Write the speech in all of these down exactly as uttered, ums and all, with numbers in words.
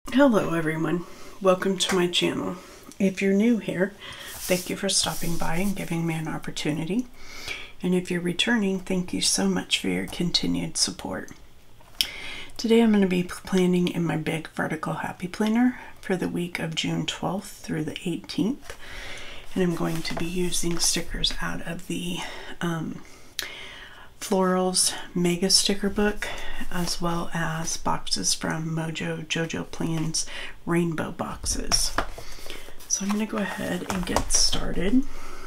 Hello everyone, welcome to my channel. If you're new here, thank you for stopping by and giving me an opportunity. And if you're returning, thank you so much for your continued support. Today I'm going to be planning in my big vertical happy planner for the week of June twelfth through the eighteenth. And I'm going to be using stickers out of the um, Florals Mega Sticker Book, as well as boxes from Mojo Jojo Plans Rainbow Boxes. So I'm going to go ahead and get started.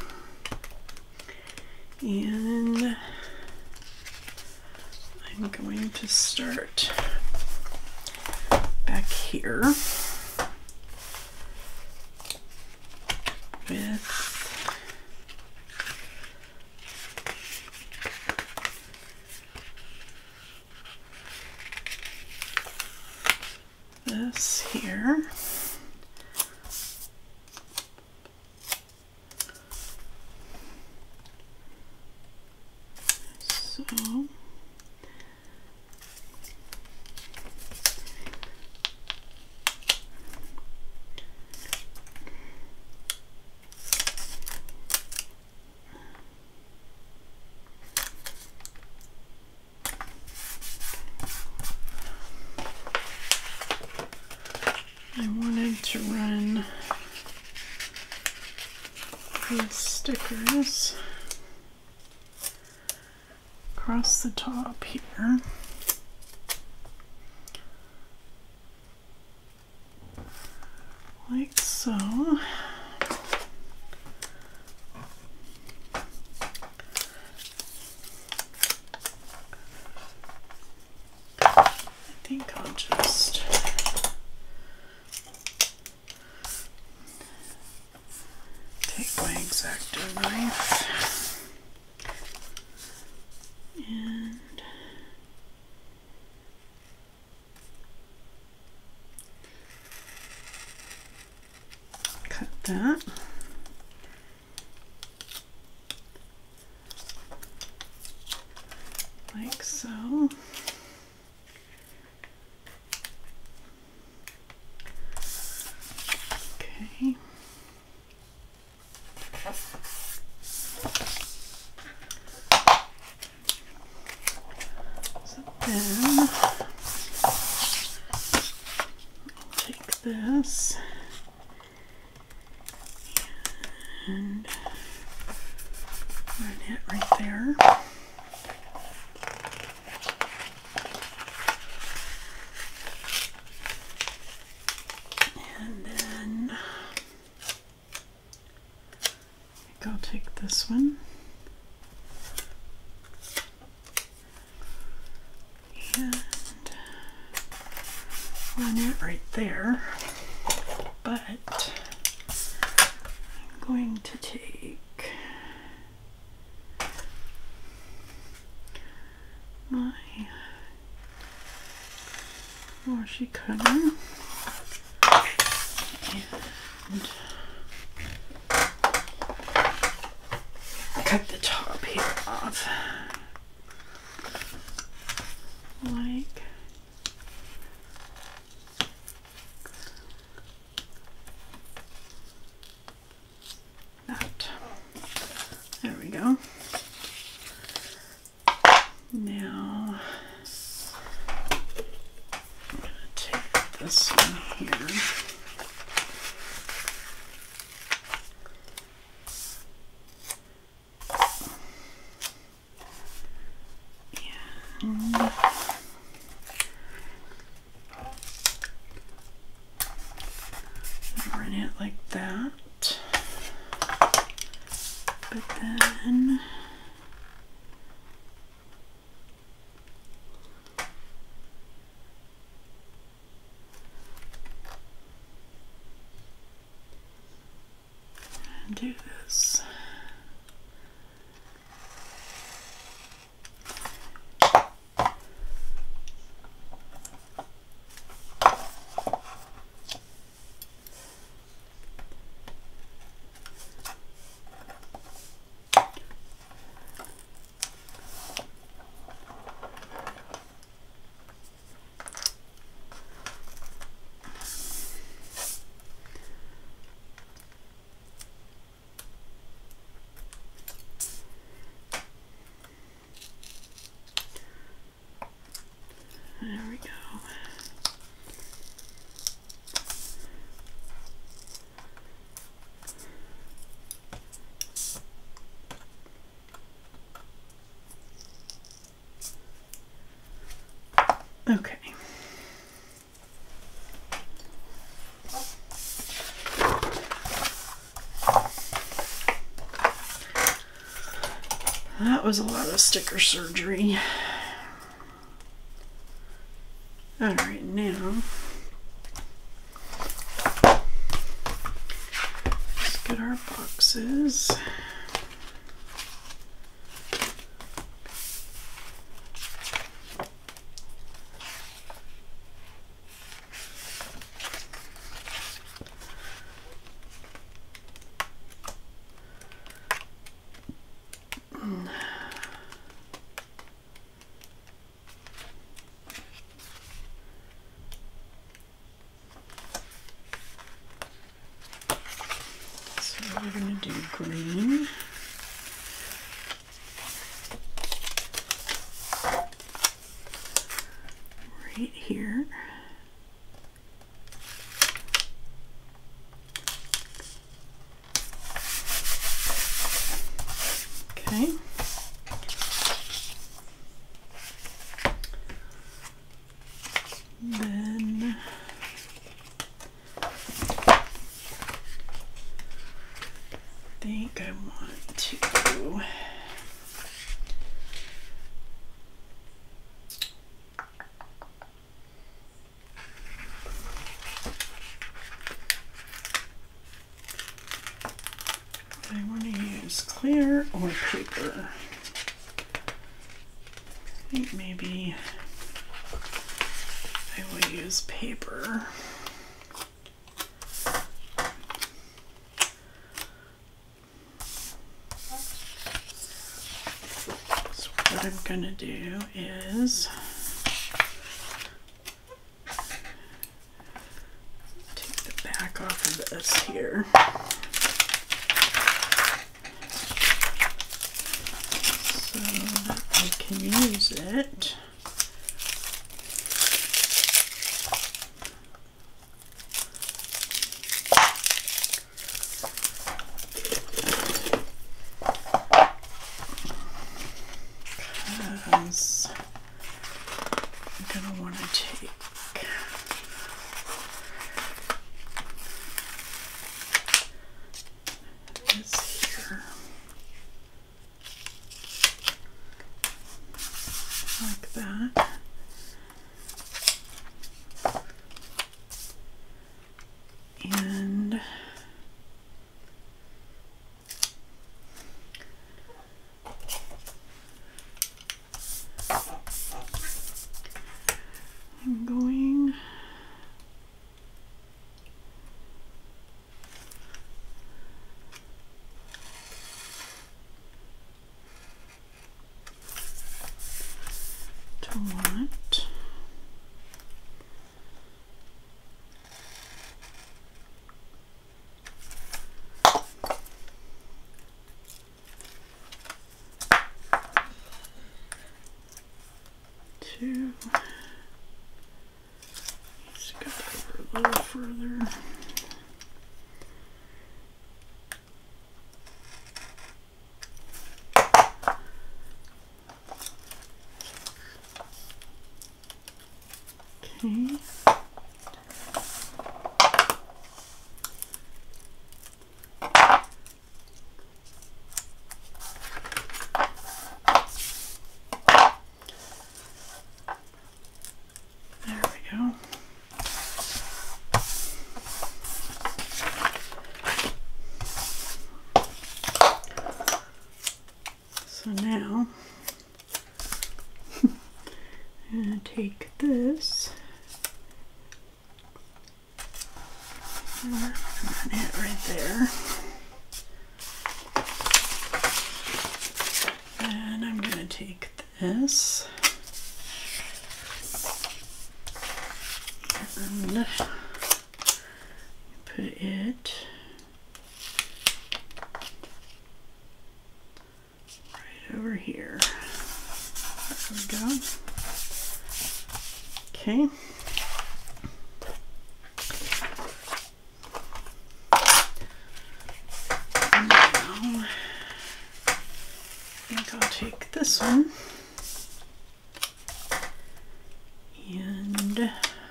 And I'm going to start back here with this here. So I wanted to run these stickers across the top here. Like so. I think I'll just take my X-Acto knife and cut that. Like so. Okay. So then I'll take this and run it right there. And then I'll take this one and run it right there. But I'm going to take my washi cutter and cut the top here off like that. There we go. Now I'm going to take this one here and run it like that. But then do this. There we go. Okay. That was a lot of sticker surgery. All right, now let's get our boxes. We're going to do green. Right here. Okay. Then I think I want to I want to use clear or paper. I think maybe I will use paper. What I'm going to do is take the back off of this here. So that I can use it. I'm going to want to take this here, like that. And I'm going to want to just go over a little further. Okay. There we go. So now I'm going to take this and run it right there. And I'm going to take this and put it right over here. There we go. Okay. Now, I think I'll take this one and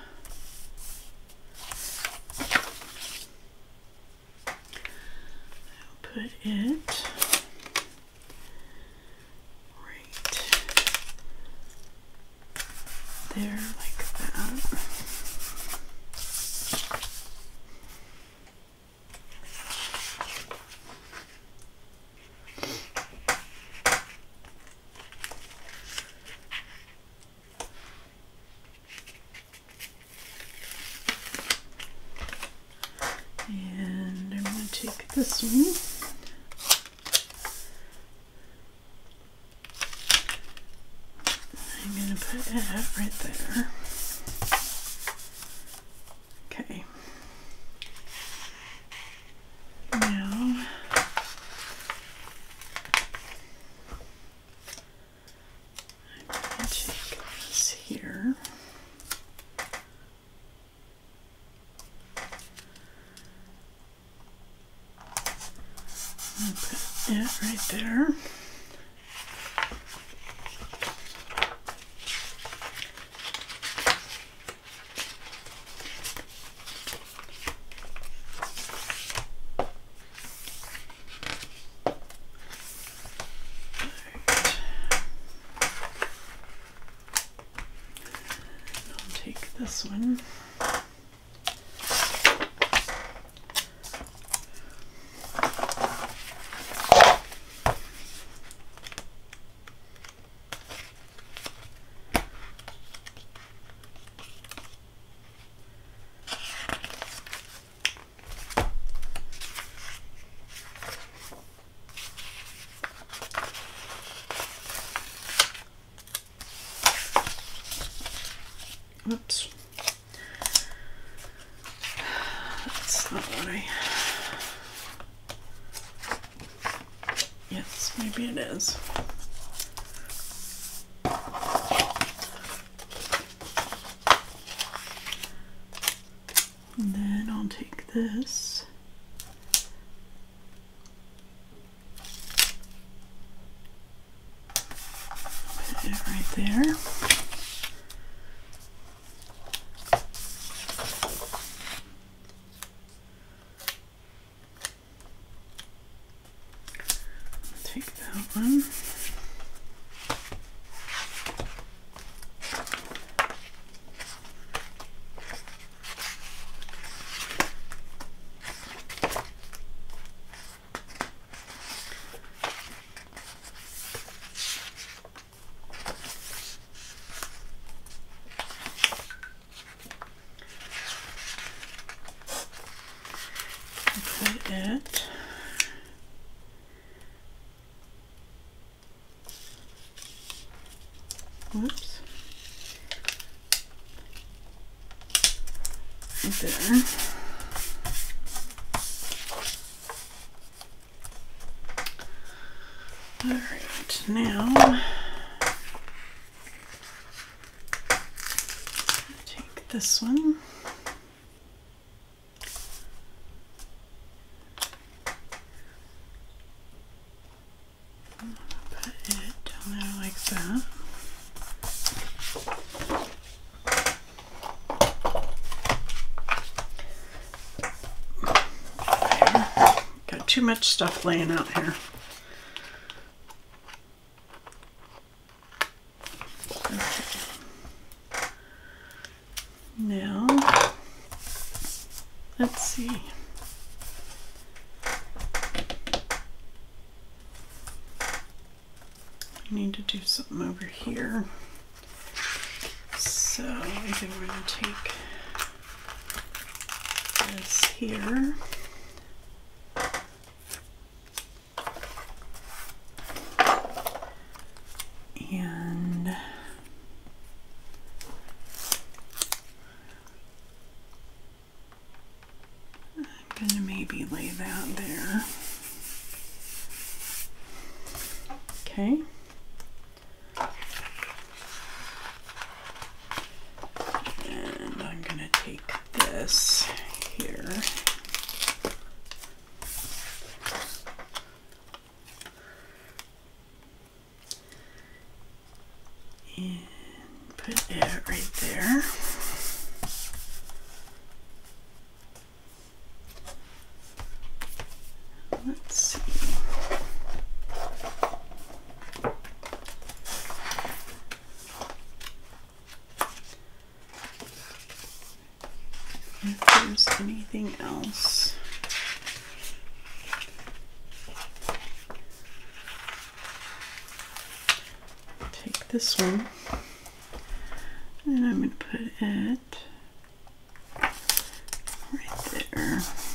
I'll put it right there like that. And I'm going to take this one. I'm going to put it right there. Okay. Now, I'm going to take this here. And put it right there. Take this one. Oops. That's not what I... Yes, maybe it is. And then I'll take this. Put it right there. Take that one. Put it Whoops. Right there. All right, now take this one. Put it down there like that. Got too much stuff laying out here. Okay. Now, let's see. I need to do something over here. So I think we're going to take this here. And I'm going to maybe lay that there. Okay. right there. Let's see. If there's anything else. Take this one and I'm going to put it right there.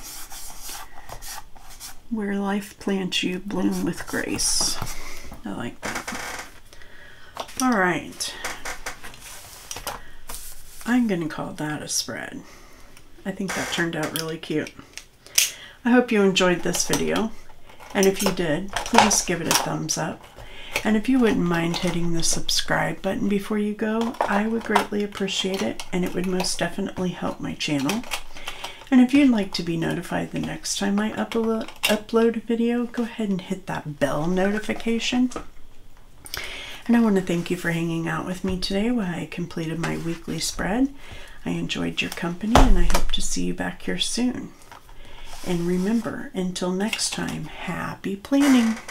Where life plants you, bloom with grace. I like that. All right. I'm going to call that a spread. I think that turned out really cute. I hope you enjoyed this video. And if you did, please give it a thumbs up. And if you wouldn't mind hitting the subscribe button before you go, I would greatly appreciate it, and it would most definitely help my channel. And if you'd like to be notified the next time I upload, upload a video, go ahead and hit that bell notification. And I want to thank you for hanging out with me today while I completed my weekly spread. I enjoyed your company, and I hope to see you back here soon. And remember, until next time, happy planning!